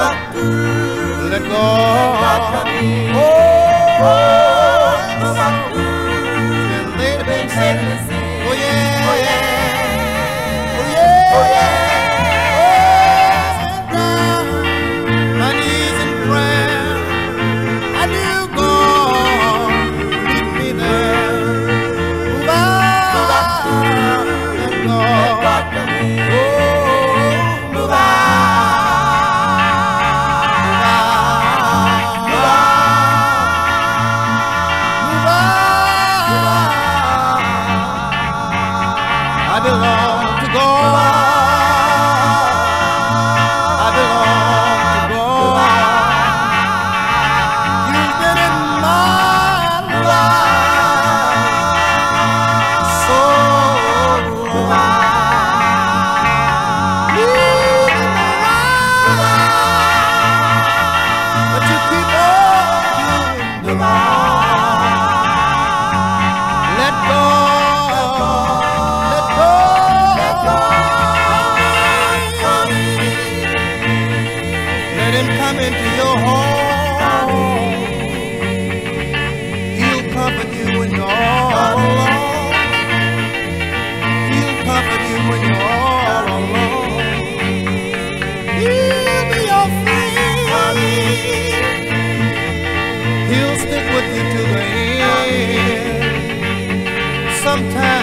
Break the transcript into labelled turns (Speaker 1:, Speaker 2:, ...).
Speaker 1: Let go. Oh, later been said. Oh yeah, oh yeah, oh yeah, oh yeah. Down my knees in prayer. I do go. Meet me there. Move on. Let go. Oh, move on. I belong to God. I belong to God. You've been in my life so long. You've been around, but you keep on doing Let go. Let him come into your home. He'll comfort you when you're all alone. He'll comfort you when you're all alone. He'll be your friend. He'll stick with you to the end. Sometimes